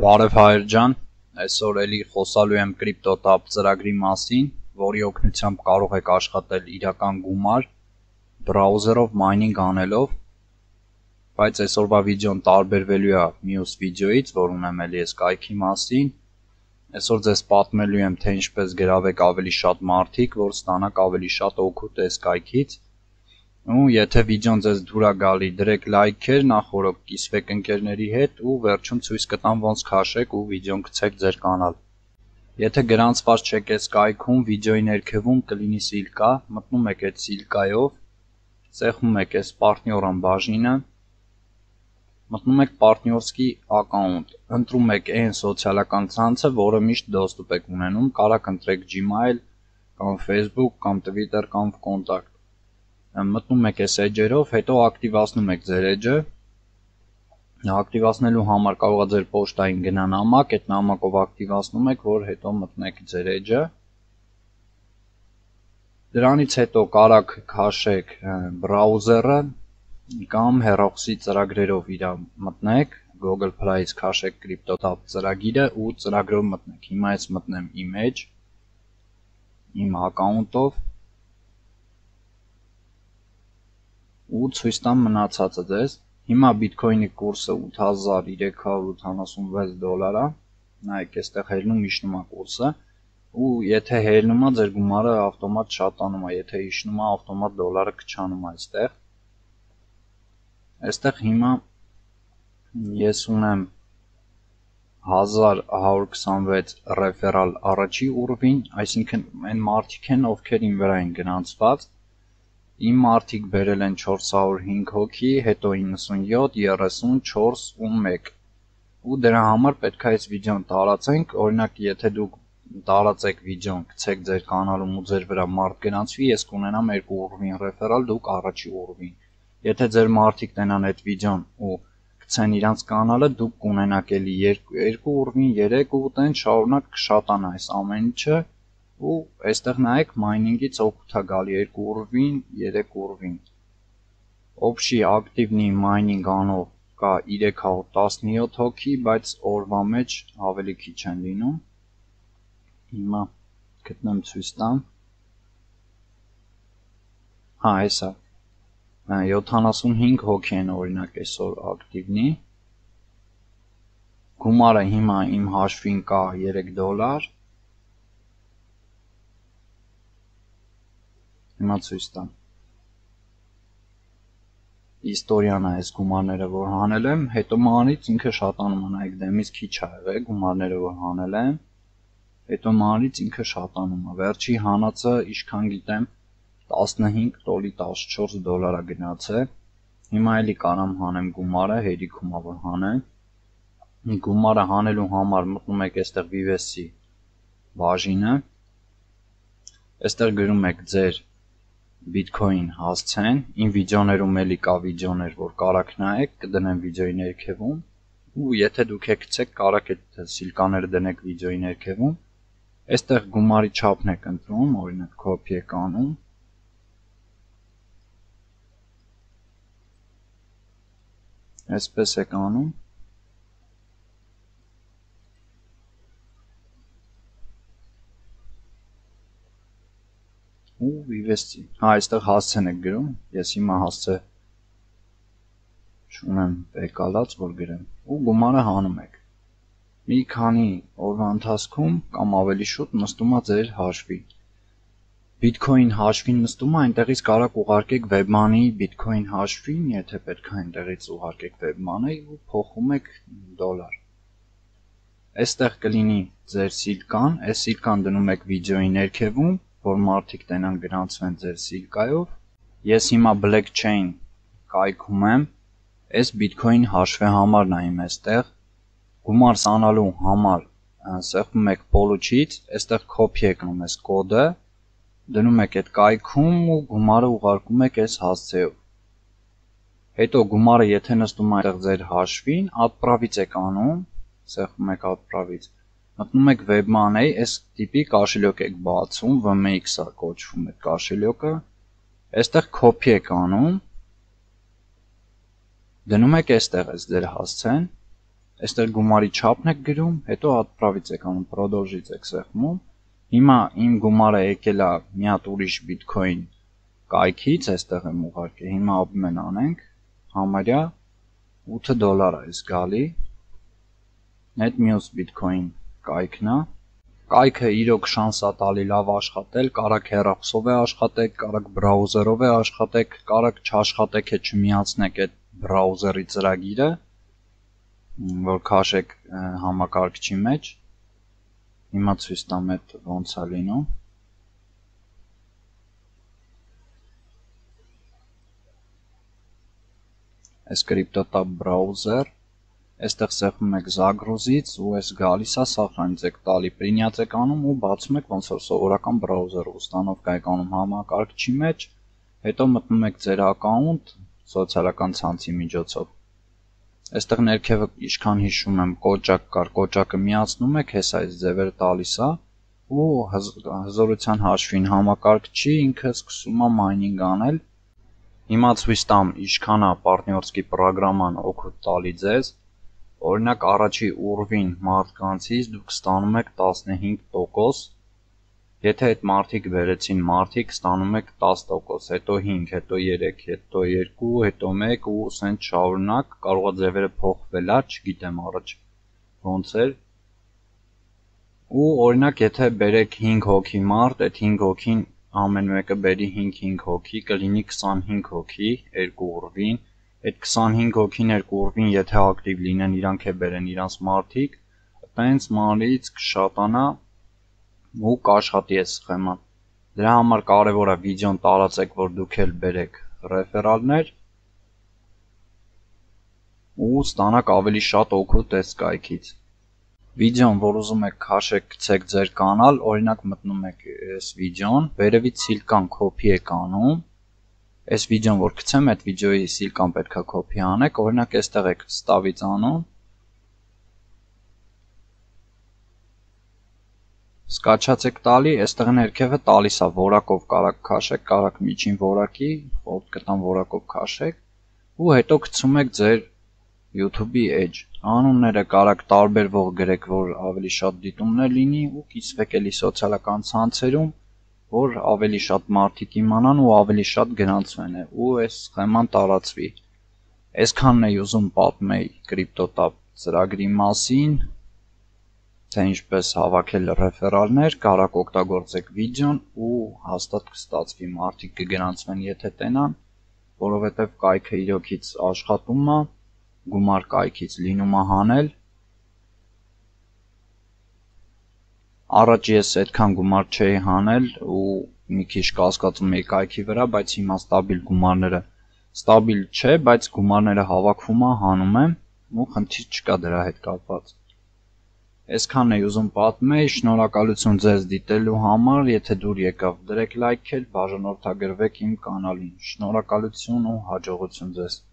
Բարև հայր ջան, այսօր էլի խոսալու եմ CryptoTab ծրագրի մասին, որի օգնությամբ կարող եք աշխատել իրական գումար բրաուզերով մայնինգ անելով, բայց այսօրվա վիդեոն տարբերվելու է մյուս վիդեոից, որ ունեմ էլի այս կայքի մասին։ Այսօր ձեզ պատմելու եմ, թե ինչպես գրավեք ավելի շատ մարդիկ, որ ստանաք ավելի շատ օգուտ այս կայքից։ Ու եթե վիդեոն ձեզ դուր է գալի, դրեք լայքեր, նախորդ կիսվեք ընկերների հետ ու վերջում ցույց կտամ ոնց քաշեք ու վիդեոն գցեք ձեր կանալ։ Եթե գրանցված չեք այս կայքում, վիդեոյի ներքևում կլինի սիլկա, մտնում եք այդ սիլկայով, ծეხում եք այս պարտնյորան բաժինը, մտնում եք պարտնյորսկի ակաունտ, ընտրում եք այն սոցիալական ցանցը, որը միշտ դոստուպ եք ունենում, կարող ընտրեք Gmail կամ Facebook կամ Twitter կամ Contact։ Մտնում եք այս էջերով, հետո ակտիվացնում եք ձեր էջը, ակտիվացնելու համար կարող է ձեր պոչտային գնա նամակ, այդ նամակով ակտիվացնում եք, որ հետո մտնեք ձեր էջը, դրանից հետո կարող քաշեք բրաուզերը կամ հեռախոսի ծրագրերով իր մտնեք, Google Play-ից քաշեք CryptoTab ծրագիրը ու ծրագրով մտնեք, հիմա ես մտնեմ իմ էջ, իմ ակաունտով ու ցույց տամ մնացածը ձեզ։ Հիմա բիտքոյնի կուրսը 8386 դոլար է, նայեք այստեղ հելնում իջնում է կուրսը, ու եթե հելնում է ձեր գումարը ավտոմատ շատանում է, եթե իջնում է ավտոմատ դոլարը քչանում է այստեղ։ Այստեղ հիմա ես ունեմ 1126 ռեֆերալ առաջի ուռվին, այսինքն այն մարդիկ են, ովքեր իմ վրա են գրանցված։ Իմ մարդիկ բերել են 405 հոգի, հետո 97, 34 ու 1։ Ու դրա համար պետք է այս վիդեոն տարածենք, օրինակ եթե դուք տարածեք վիդեոն, գցեք ձեր կանալում ու ձեր վրա մարդ գրանցվի, ես կունենամ 2 ուռվին ռեֆերալ, դուք առաջի ուռվին։ Եթե ձեր մարդիկ տենան այդ վիդեոն ու գցեն իրանց կանալը, դուք կունենաք էլի 2 ուռվին, 3 ու տեն շարունակ կշատանա այս ամեն ինչը։ Ու այստեղ նայեք մայնինգից օգուտ է գալի 2 ուռվին, 3 ուռվին։ Օբշի ակտիվնի մայնինգ անող կա 317 հոգի, բայց օրվա մեջ ավելի քիչ են լինում։ Հիմա գտնեմ ցույց տամ։ Հա, հեսա։ 75 հոգի են օրինակ այսօր ակտիվնի։ Գումարը հիմա իմ հաշվին կա 3 դոլար։ Հիմա ցույց տամ։ Իստորիան է այս գումարները, որ հանել եմ, հետո մանից ինքը շատանում է, նայեք դեմից քիչ ա եղել գումարները, որ հանել եմ, հետո մանից ինքը շատանում է։ Վերջի հանածը, ինչքան գիտեմ, 15 տոլի 14 դոլար է գնացել։ Հիմա էլի կարամ հանեմ գումարը, հերիքում ա որ հանեմ։ Գումարը հանելու համար մտնում եք այստեղ VVS-ի բաժինը։ Այստեղ գրում եք ձեր Bitcoin հասցեն, իմ վիդեոներում էլի կա վիդեոներ, որ կարաք նայեք, կդնեմ վիդեոյի ներքևում, ու եթե դուք եք գցեք, կարաք այդ սիլկաները դնեք վիդեոյի ներքևում, այստեղ գումարի չափն եք ընտրում, օրինակ copy եք անում, այսպես եք անում, ու VVS-ի, հա, այստեղ հասցեն եք գրում, ես հիմա հասցե չունեմ եկալած, որ գրեմ, ու գումարը հանում եք։ Մի քանի օրվա ընթացքում կամ ավելի շուտ նստում է ձեր հաշվին։ Bitcoin հաշվին նստում է, այնտեղից կարաք ուղարկեք WebMoney Bitcoin հաշվին, եթե պետք է այնտեղից ուղարկեք WebMoney ու փոխում եք դոլար։ Այստեղ կլինի ձեր սիլկան, այս սիլկան դնում եք վիդեոյի ներքևում, որ մարդիկ տենան գրանցվեն ձեր սիլկայով։ Ես հիմա blockchain կայքում եմ, այս Bitcoin հաշվի համարն է իմ այստեղ, գումար ստանալու համար սեղմում եք Polo-չից, այստեղ copy եք անում այս կոդը, դնում եք այդ կայքում ու գումարը ուղարկում եք այս հասցեով։ Հետո գումարը եթե նստում է այդտեղ ձեր հաշվին, отправից եք անում, սեղմում եք отправից, մտնում եք WebMoney, այս տիպի կաշելյոկ եք բացում, VMX-ա կոչվում է կաշելյոկը, այստեղ copy եք անում, դնում եք այստեղ ես ձեր հասցեն, Այստեղ գումարի չափն եք գրում, հետո отправить եք անում, продолжить եք սեղմում։ Հիմա իմ գումարը եկել է մի հատ ուրիշ Bitcoin կայքից, այստեղ եմ ուղարկել։ Հիմա ապմեն անենք, համարյա $8 է գալի։ Այդ մյուս Bitcoin կայքն է։ Կայքը իրոք շանս է տալի լավ աշխատել, կարակ հեռախոսով է աշխատեք, կարակ բրաուզերով է աշխատեք, կարակ չաշխատեք է չմիացնեք այդ բրաուզերի ծրագիրը, որ քաշեք համակարգչի մեջ։ Հիմա ցույց տամ այդ ոնց է լինում։ Այս CryptoTab browser, այստեղ սեղմում եք Zagros-ից ու այս գալիս է սախրանից եք տալի, պրինյաց եք անում ու բացում եք ոնց որ սովորական բրաուզերով, ուստանովկա եք անում համակարգչի մեջ, հետո մտնում եք ձեր ակաունտ սոցիալական ցանցի միջոցով։ Այստեղ ներքևը ինչքան հիշում եմ կոճակ կար, կոճակը միացնում եք, հեսա այս ձևերը տալիս է ու հզորության հաշվին համակարգչի ինքը սկսում է mining անել։ Հիմա ցույց տամ ինչքան է պարտներսկի ծրագրաման օգուտ տալի ձեզ։ Օրինակ առաջի ուռվին մարդկանցից դուք ստանում եք 15%, եթե այդ մարդիկ վերեցին մարդիկ ստանում եք 10%, հետո 5, հետո 3, հետո 2, հետո 1 ու սենց շարունակ, կարող է ձևերը փոխվել է, չգիտեմ առաջ ոնց էր։ Ու օրինակ եթե բերեք 5 հոգի մարդ, այդ 5 հոգին ամեն մեկը բերի 5 հոգի, կլինի 25 հոգի երկու ուռվին, այդ 25 հոգին երկու ուռվին եթե ակտիվ լինեն, իրանք է բերեն իրանց մարդիկ, տենց մանրից կշատանա ու կաշխատի այս սխեման։ Դրա համար կարևոր է վիդեոն տարածեք, որ դուք էլ բերեք ռեֆերալներ ու ստանաք ավելի շատ օգուտ այս կայքից։ Վիդեոն, որ ուզում եք քաշեք, գցեք ձեր կանալ, օրինակ մտնում եք այս վիդեոն, վերևից սիլկան կոպի եք անում, այս վիդեոն, որ գցեմ, այդ վիդեոյի սիլկան պետք է կոպի անեք, օրինակ այստեղ եք ստավից անում, սկաչած եք տալի, այստեղ ներքևը տալիս է որակով կարակ քաշեք, կարակ միջին որակի, խորտ կտան որակով քաշեք ու հետո գցում եք ձեր YouTube-ի edge։ Անունները կարակ տարբերվող գրեք, որ ավելի շատ դիտումներ լինի ու կիսվեք էլի սոցիալական ցանցերում, որ ավելի շատ մարդիկ իմանան ու ավելի շատ գրանցվեն ու այս սխեման տարածվի։ Այսքանն էի ուզում պատմեի CryptoTab ծրագրի մասին, թե ինչպես հավաքել ռեֆերալներ, կարակ օգտագործեք վիդեոն ու հաստատ կստացվի, մարդիկ կգրանցվեն եթե տենան, որովհետև կայքը իրոքից աշխատում է, գումար կայքից լինում է հանել։ Առաջ ես այդքան գումար չէի հանել ու մի քիչ կասկածում էի կայքի վրա, բայց հիմա ստաբիլ գումարները ստաբիլ չէ, բայց գումարները հավաքվում է, հանում եմ ու խնդիր չկա դրա հետ կապված։ Այսքանն էի ուզում պատմել, շնորհակալություն ձեզ դիտելու համար, եթե դուր եկավ դրեք լայքել, բաժանորդագրվեք իմ կանալին, շնորհակալություն ու հաջողություն ձեզ։